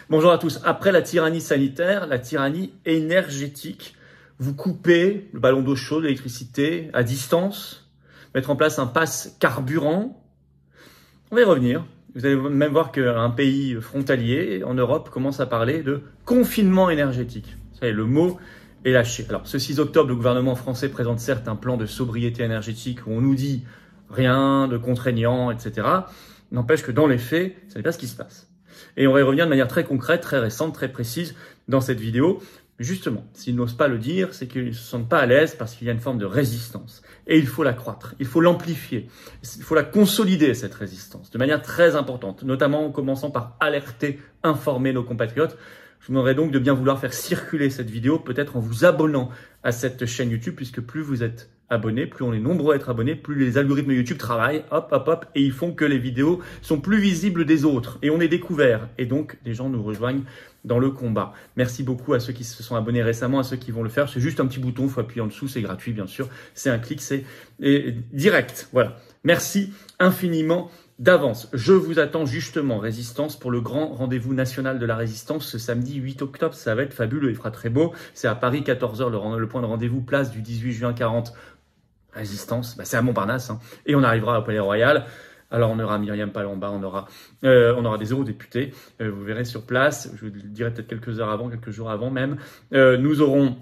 Bonjour à tous. Après la tyrannie sanitaire, la tyrannie énergétique, vous coupez le ballon d'eau chaude, l'électricité à distance, mettre en place un pass carburant. On va y revenir. Vous allez même voir qu'un pays frontalier en Europe commence à parler de confinement énergétique. Vous savez, le mot est lâché. Alors, ce 6 octobre, le gouvernement français présente certes un plan de sobriété énergétique où on nous dit rien de contraignant, etc. N'empêche que dans les faits, ce n'est pas ce qui se passe. Et on va y revenir de manière très concrète, très récente, très précise dans cette vidéo. Justement, s'ils n'osent pas le dire, c'est qu'ils ne se sentent pas à l'aise parce qu'il y a une forme de résistance. Et il faut l'accroître, il faut l'amplifier, il faut la consolider, cette résistance, de manière très importante, notamment en commençant par alerter, informer nos compatriotes. Je vous demanderai donc de bien vouloir faire circuler cette vidéo, peut-être en vous abonnant à cette chaîne YouTube, puisque plus vous êtes abonnés, plus on est nombreux à être abonnés, plus les algorithmes YouTube travaillent, hop, et ils font que les vidéos sont plus visibles des autres. Et on est découvert. Et donc, les gens nous rejoignent dans le combat. Merci beaucoup à ceux qui se sont abonnés récemment, à ceux qui vont le faire. C'est juste un petit bouton, il faut appuyer en dessous, c'est gratuit, bien sûr. C'est un clic, c'est direct. Voilà. Merci infiniment d'avance. Je vous attends justement, Résistance, pour le grand rendez-vous national de la Résistance ce samedi 8 octobre. Ça va être fabuleux, il fera très beau. C'est à Paris, 14 h, le point de rendez-vous, place du 18 juin 40. Résistance, c'est à Montparnasse, hein. Et on arrivera au Palais Royal. Alors on aura Myriam Palomba, on aura des eurodéputés, vous verrez sur place, je vous le dirai peut-être quelques jours avant même. Nous aurons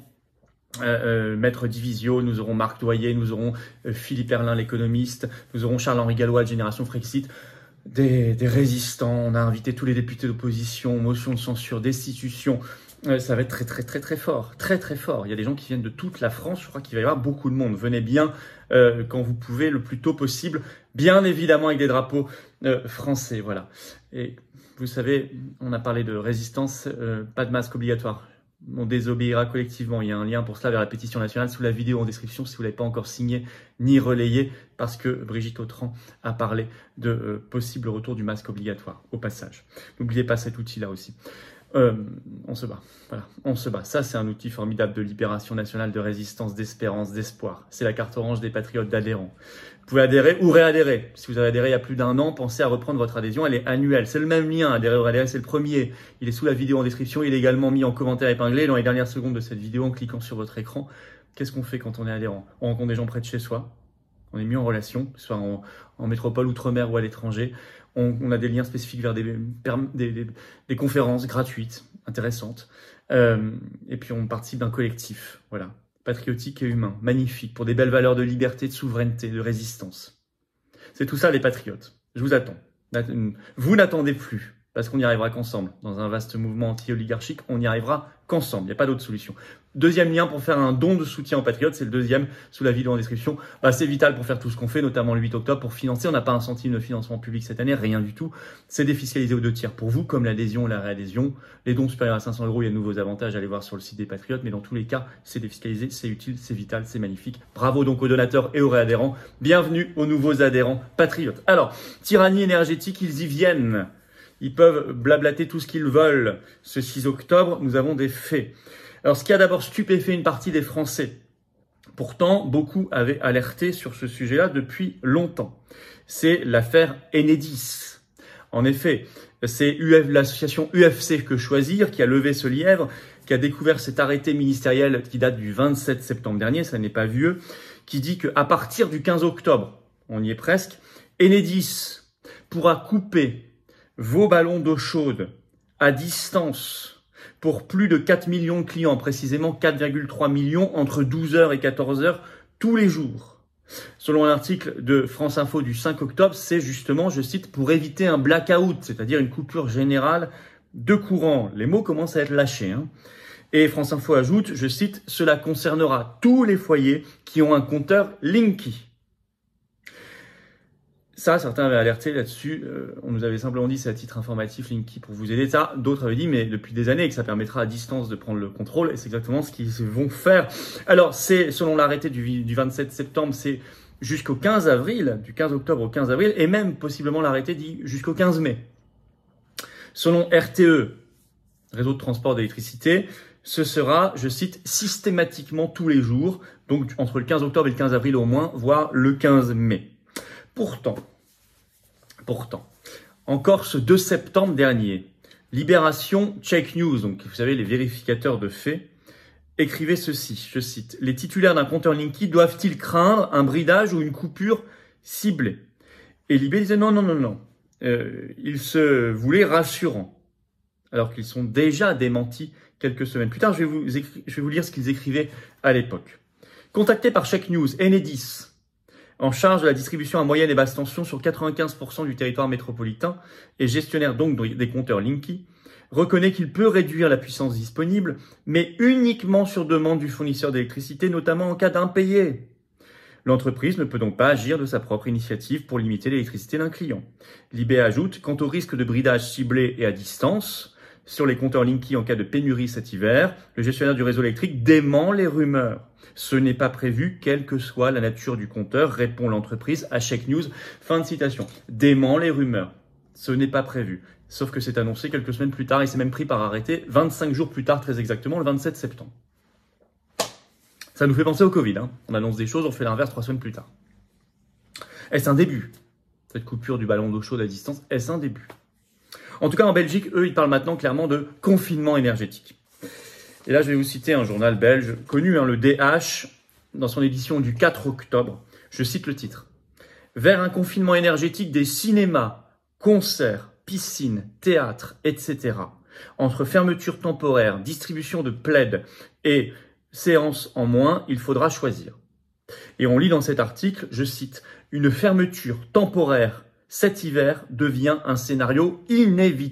Maître Divisio, nous aurons Marc Doyer, nous aurons Philippe Erlin, l'économiste, nous aurons Charles-Henri Gallois de Génération Frexit, des résistants. On a invité tous les députés d'opposition, motion de censure, destitution. Ça va être très fort, très fort. Il y a des gens qui viennent de toute la France, je crois qu'il va y avoir beaucoup de monde. Venez bien quand vous pouvez, le plus tôt possible, bien évidemment avec des drapeaux français, voilà. Et vous savez, on a parlé de résistance, pas de masque obligatoire. On désobéira collectivement. Il y a un lien pour cela vers la pétition nationale sous la vidéo en description si vous ne l'avez pas encore signé ni relayé, parce que Brigitte Autran a parlé de possible retour du masque obligatoire au passage. N'oubliez pas cet outil-là aussi. On se bat, voilà, on se bat. Ça, c'est un outil formidable de libération nationale, de résistance, d'espérance, d'espoir. C'est la carte orange des patriotes d'adhérents. Vous pouvez adhérer ou réadhérer. Si vous avez adhéré il y a plus d'un an, pensez à reprendre votre adhésion. Elle est annuelle. C'est le même lien, adhérer ou réadhérer, c'est le premier. Il est sous la vidéo en description. Il est également mis en commentaire épinglé dans les dernières secondes de cette vidéo en cliquant sur votre écran. Qu'est-ce qu'on fait quand on est adhérent? On rencontre des gens près de chez soi. On est mis en relation, que ce soit en métropole, outre-mer ou à l'étranger. On a des liens spécifiques vers des conférences gratuites, intéressantes. Et puis on participe d'un collectif, voilà, patriotique et humain, magnifique, pour des belles valeurs de liberté, de souveraineté, de résistance. C'est tout ça les patriotes. Je vous attends. Vous n'attendez plus, parce qu'on n'y arrivera qu'ensemble. Dans un vaste mouvement anti-oligarchique, on n'y arrivera qu'ensemble. Il n'y a pas d'autre solution. Deuxième lien pour faire un don de soutien aux patriotes, c'est le deuxième sous la vidéo en description. C'est vital pour faire tout ce qu'on fait, notamment le 8 octobre, pour financer. On n'a pas un centime de financement public cette année, rien du tout. C'est défiscalisé aux 2 tiers pour vous, comme l'adhésion ou la réadhésion. Les dons supérieurs à 500 €, il y a de nouveaux avantages, allez voir sur le site des patriotes. Mais dans tous les cas, c'est défiscalisé, c'est utile, c'est vital, c'est magnifique. Bravo donc aux donateurs et aux réadhérents. Bienvenue aux nouveaux adhérents patriotes. Alors, tyrannie énergétique, ils y viennent. Ils peuvent blablater tout ce qu'ils veulent. Ce 6 octobre, nous avons des faits. Alors, ce qui a d'abord stupéfait une partie des Français, pourtant, beaucoup avaient alerté sur ce sujet-là depuis longtemps, c'est l'affaire Enedis. En effet, c'est l'association UFC Que Choisir qui a levé ce lièvre, qui a découvert cet arrêté ministériel qui date du 27 septembre dernier, ça n'est pas vieux, qui dit qu'à partir du 15 octobre, on y est presque, Enedis pourra couper vos ballons d'eau chaude à distance pour plus de 4 millions de clients, précisément 4,3 millions entre 12 h et 14 h tous les jours. Selon un article de France Info du 5 octobre, c'est justement, je cite, pour éviter un blackout, c'est-à-dire une coupure générale de courant. Les mots commencent à être lâchés, hein. Et France Info ajoute, je cite, cela concernera tous les foyers qui ont un compteur Linky. Ça, certains avaient alerté là-dessus. On nous avait simplement dit c'est à titre informatif, Linky, pour vous aider. Ça, d'autres avaient dit, mais depuis des années, que ça permettra à distance de prendre le contrôle. Et c'est exactement ce qu'ils vont faire. Alors, c'est selon l'arrêté du 27 septembre, c'est jusqu'au 15 avril, du 15 octobre au 15 avril, et même possiblement l'arrêté dit jusqu'au 15 mai. Selon RTE, Réseau de transport d'électricité, ce sera, je cite, systématiquement tous les jours, donc entre le 15 octobre et le 15 avril au moins, voire le 15 mai. Pourtant, encore ce 2 septembre dernier, Libération Check News, donc vous savez, les vérificateurs de faits, écrivait ceci, je cite, « Les titulaires d'un compteur Linky doivent-ils craindre un bridage ou une coupure ciblée ?» Et Libé disait non. Ils se voulaient rassurants, alors qu'ils sont déjà démentis quelques semaines plus tard. Je vais vous lire ce qu'ils écrivaient à l'époque. Contacté par Check News, Enedis, en charge de la distribution à moyenne et basse tension sur 95% du territoire métropolitain et gestionnaire donc des compteurs Linky, reconnaît qu'il peut réduire la puissance disponible, mais uniquement sur demande du fournisseur d'électricité, notamment en cas d'impayé. L'entreprise ne peut donc pas agir de sa propre initiative pour limiter l'électricité d'un client. Libé ajoute, quant au risque de bridage ciblé et à distance, sur les compteurs Linky en cas de pénurie cet hiver, le gestionnaire du réseau électrique dément les rumeurs. Ce n'est pas prévu, quelle que soit la nature du compteur, répond l'entreprise à Check News. Fin de citation. Dément les rumeurs. Ce n'est pas prévu. Sauf que c'est annoncé quelques semaines plus tard et c'est même pris par arrêté 25 jours plus tard, très exactement, le 27 septembre. Ça nous fait penser au Covid. On annonce des choses, on fait l'inverse 3 semaines plus tard. Est-ce un début? Cette coupure du ballon d'eau chaude à distance, est-ce un début? En tout cas, en Belgique, eux, ils parlent maintenant clairement de confinement énergétique. Et là, je vais vous citer un journal belge connu, le DH, dans son édition du 4 octobre. Je cite le titre. « Vers un confinement énergétique des cinémas, concerts, piscines, théâtres, etc. Entre fermeture temporaire, distribution de plaids et séances en moins, il faudra choisir. » Et on lit dans cet article, je cite, « Une fermeture temporaire cet hiver devient un scénario inévitable. »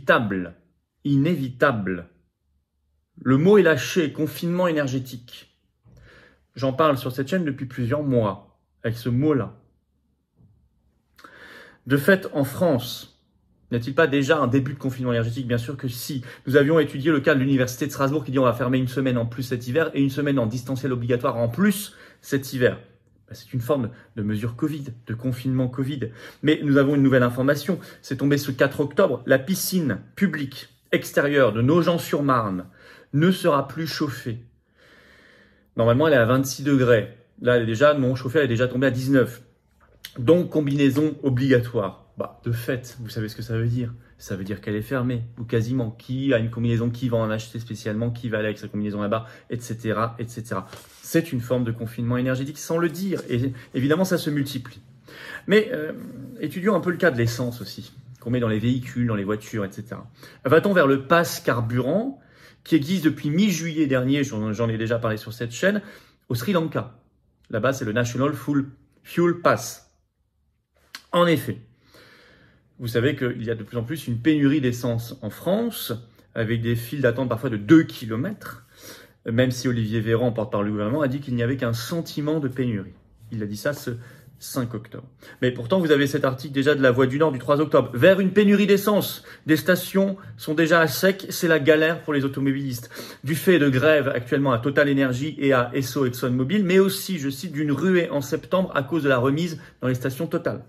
Inévitable. Le mot est lâché, confinement énergétique. J'en parle sur cette chaîne depuis plusieurs mois, avec ce mot-là. De fait, en France, n'y a-t-il pas déjà un début de confinement énergétique? Bien sûr que si. Nous avions étudié le cas de l'université de Strasbourg qui dit on va fermer une semaine en plus cet hiver et une semaine en distanciel obligatoire en plus cet hiver. C'est une forme de mesure Covid, de confinement Covid. Mais nous avons une nouvelle information. C'est tombé ce 4 octobre. La piscine publique extérieure de Nogent-sur-Marne ne sera plus chauffée. Normalement, elle est à 26 degrés. Là, elle est déjà non chauffée, elle est déjà tombée à 19. Donc, combinaison obligatoire. De fait, vous savez ce que ça veut dire. Ça veut dire qu'elle est fermée, ou quasiment. Qui a une combinaison, qui va en acheter spécialement, qui va aller avec sa combinaison là-bas, etc., etc. C'est une forme de confinement énergétique sans le dire. Et évidemment, ça se multiplie. Mais étudions un peu le cas de l'essence aussi, qu'on met dans les véhicules, dans les voitures, etc. Va-t-on vers le pass carburant qui existe depuis mi-juillet dernier, j'en ai déjà parlé sur cette chaîne, au Sri Lanka. Là-bas, c'est le National Fuel Pass. En effet, vous savez qu'il y a de plus en plus une pénurie d'essence en France, avec des files d'attente parfois de 2 km, même si Olivier Véran, porte-parole du gouvernement, a dit qu'il n'y avait qu'un sentiment de pénurie. Il a dit ça ce 5 octobre. Mais pourtant, vous avez cet article déjà de La Voix du Nord du 3 octobre. Vers une pénurie d'essence. Des stations sont déjà à sec. C'est la galère pour les automobilistes. Du fait de grèves actuellement à Total Energy et à Esso ExxonMobil, mais aussi, je cite, d'une ruée en septembre à cause de la remise dans les stations Total.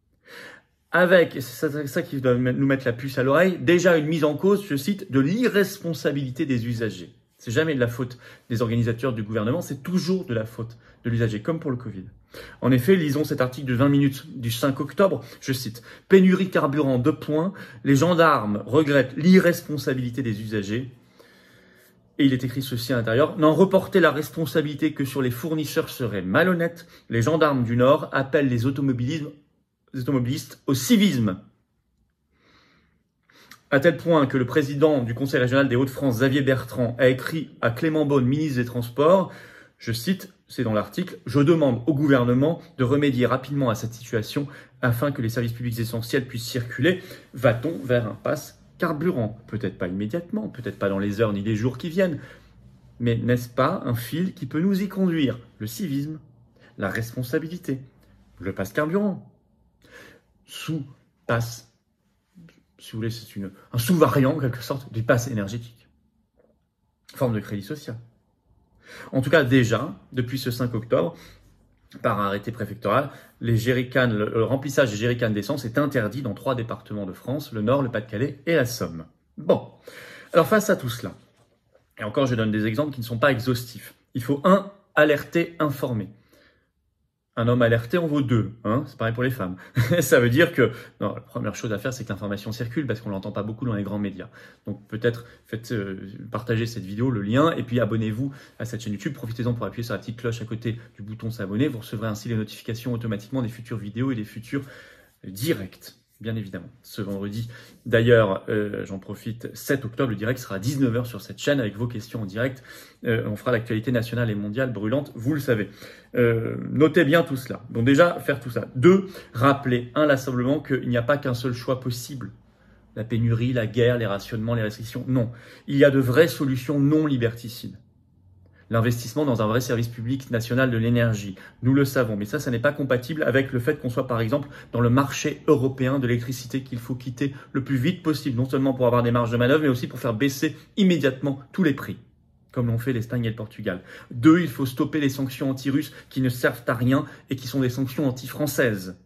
Avec, et c'est ça qui doit nous mettre la puce à l'oreille, déjà une mise en cause, je cite, de l'irresponsabilité des usagers. C'est jamais de la faute des organisateurs du gouvernement, c'est toujours de la faute de l'usager, comme pour le Covid. En effet, lisons cet article de 20 minutes du 5 octobre, je cite, « Pénurie carburant, 2 points, les gendarmes regrettent l'irresponsabilité des usagers. » Et il est écrit ceci à l'intérieur, « N'en reporter la responsabilité que sur les fournisseurs serait malhonnête. Les gendarmes du Nord appellent les automobilistes au civisme. » À tel point que le président du Conseil régional des Hauts-de-France, Xavier Bertrand, a écrit à Clément Beaune, ministre des Transports, je cite, c'est dans l'article, « Je demande au gouvernement de remédier rapidement à cette situation afin que les services publics essentiels puissent circuler. Va-t-on vers un pass carburant? Peut-être pas immédiatement, peut-être pas dans les heures ni les jours qui viennent, mais n'est-ce pas un fil qui peut nous y conduire? Le civisme, la responsabilité, le pass carburant. Sous-pass, si vous voulez, c'est un sous-variant, en quelque sorte, du pass énergétique. Forme de crédit social. En tout cas, déjà, depuis ce 5 octobre, par arrêté préfectoral, le remplissage des jerrycans d'essence est interdit dans 3 départements de France, le Nord, le Pas-de-Calais et la Somme. Bon, alors face à tout cela, et encore je donne des exemples qui ne sont pas exhaustifs, il faut alerter, informer. Un homme alerté en vaut deux, hein, c'est pareil pour les femmes. Ça veut dire que, non, la première chose à faire, c'est que l'information circule, parce qu'on l'entend pas beaucoup dans les grands médias. Donc peut-être faites partager cette vidéo, le lien, et puis abonnez-vous à cette chaîne YouTube. Profitez-en pour appuyer sur la petite cloche à côté du bouton s'abonner. Vous recevrez ainsi les notifications automatiquement des futures vidéos et des futurs directs. Bien évidemment, ce vendredi. D'ailleurs, j'en profite, 7 octobre, le direct sera à 19h sur cette chaîne avec vos questions en direct. On fera l'actualité nationale et mondiale brûlante, vous le savez. Notez bien tout cela. Donc déjà, faire tout ça. 2, rappeler inlassablement qu'il n'y a pas qu'un seul choix possible. La pénurie, la guerre, les rationnements, les restrictions. Non, il y a de vraies solutions non liberticides. L'investissement dans un vrai service public national de l'énergie. Nous le savons, mais ça n'est pas compatible avec le fait qu'on soit par exemple dans le marché européen de l'électricité qu'il faut quitter le plus vite possible, non seulement pour avoir des marges de manœuvre, mais aussi pour faire baisser immédiatement tous les prix, comme l'ont fait l'Espagne et le Portugal. 2, il faut stopper les sanctions anti-russes qui ne servent à rien et qui sont des sanctions anti-françaises.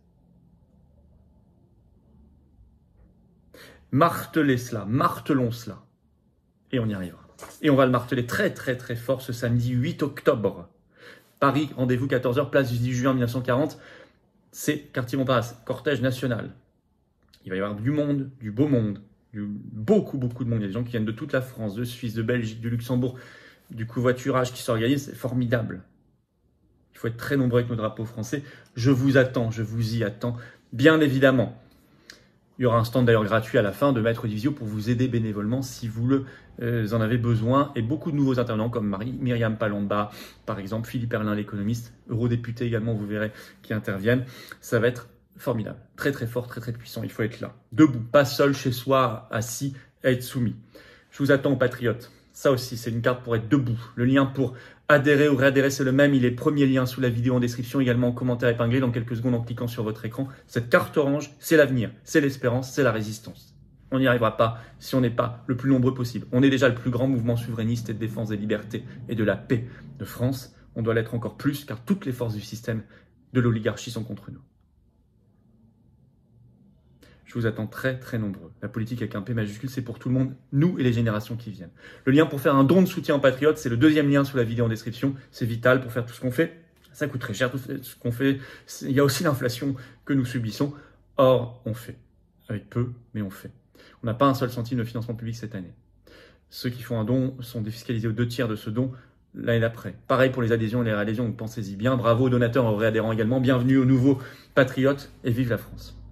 Martelez cela, martelons cela, et on y arrivera. Et on va le marteler très très très fort ce samedi 8 octobre. Paris, rendez-vous 14h, place du 10 juin 1940. C'est quartier Montparnasse, cortège national. Il va y avoir du monde, du beau monde, beaucoup de monde. Il y a des gens qui viennent de toute la France, de Suisse, de Belgique, de Luxembourg, du covoiturage qui s'organise, c'est formidable. Il faut être très nombreux avec nos drapeaux français. Je vous attends, je vous y attends, bien évidemment. Il y aura un stand d'ailleurs gratuit à la fin de Maître Divisio pour vous aider bénévolement si vous en avez besoin. Et beaucoup de nouveaux intervenants comme Myriam Palomba, par exemple, Philippe Erlin, l'économiste, eurodéputé également, vous verrez, qui interviennent. Ça va être formidable, très très fort, très très puissant. Il faut être là, debout, pas seul chez soi, assis, à être soumis. Je vous attends aux patriotes. Ça aussi, c'est une carte pour être debout. Le lien pour adhérer ou réadhérer, c'est le même. Il est premier lien sous la vidéo en description, également en commentaire épinglé dans quelques secondes en cliquant sur votre écran. Cette carte orange, c'est l'avenir, c'est l'espérance, c'est la résistance. On n'y arrivera pas si on n'est pas le plus nombreux possible. On est déjà le plus grand mouvement souverainiste et de défense des libertés et de la paix de France. On doit l'être encore plus car toutes les forces du système de l'oligarchie sont contre nous. Je vous attends très très nombreux. La politique avec un P majuscule, c'est pour tout le monde, nous et les générations qui viennent. Le lien pour faire un don de soutien aux patriotes, c'est le deuxième lien sous la vidéo en description. C'est vital pour faire tout ce qu'on fait. Ça coûte très cher tout ce qu'on fait. Il y a aussi l'inflation que nous subissons. Or, on fait. Avec peu, mais on fait. On n'a pas un seul centime de financement public cette année. Ceux qui font un don sont défiscalisés aux 2 tiers de ce don l'année d'après. Pareil pour les adhésions et les réadhésions, donc pensez-y bien. Bravo aux donateurs et aux réadhérents également. Bienvenue aux nouveaux patriotes et vive la France.